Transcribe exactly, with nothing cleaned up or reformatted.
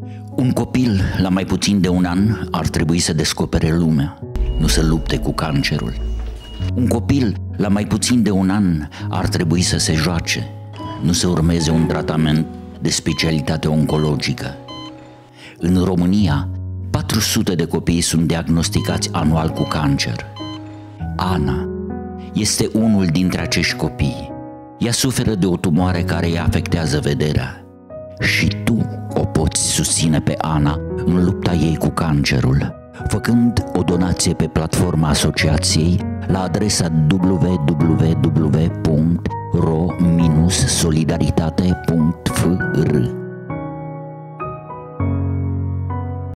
Un copil la mai puțin de un an ar trebui să descopere lumea, nu să lupte cu cancerul. Un copil la mai puțin de un an ar trebui să se joace, nu să urmeze un tratament de specialitate oncologică. În România, patru sute de copii sunt diagnosticați anual cu cancer. Ana este unul dintre acești copii. Ea suferă de o tumoare care îi afectează vederea. Și tu o poți susține pe Ana în lupta ei cu cancerul, făcând o donație pe platforma asociației la adresa w w w punct ro solidaritate punct f r.